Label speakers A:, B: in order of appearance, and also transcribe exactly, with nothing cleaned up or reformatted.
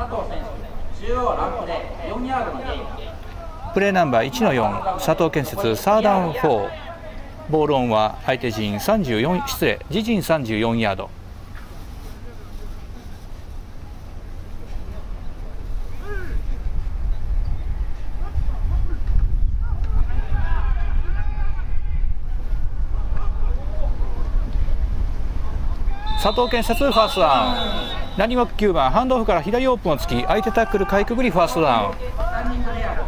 A: 佐藤選手、中央ランプでよんヤードのゲイン。
B: プレーナンバーいちのよん、佐藤建設サーダウンフォー。ボールオンは相手陣さんじゅうよん、失礼、自陣さんじゅうよんヤード。佐藤建設ファーストダウン。何枠きゅうばんハンドオフから左オープンを突き相手タックルかいくぐりファーストダウン。